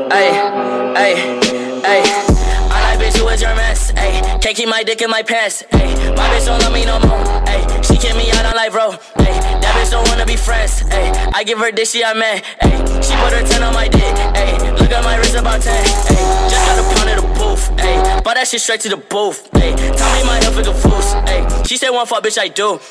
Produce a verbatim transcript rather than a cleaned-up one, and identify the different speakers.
Speaker 1: Ay, ay, ay. I like bitch who is your mess. Ay, can't keep my dick in my pants. Ay, my bitch don't love me no more. Ay, she kick me out on live, bro. Ay, that bitch don't wanna be friends. Ay, I give her dick, she a man. Ay, she put her ten on my dick. Ay, look at my wrist about ten. Ay, just got a pound of the booth. Ay, bought that shit straight to the booth. Ay, tell me my health is a fool. Ay, she said one fuck, bitch, I do.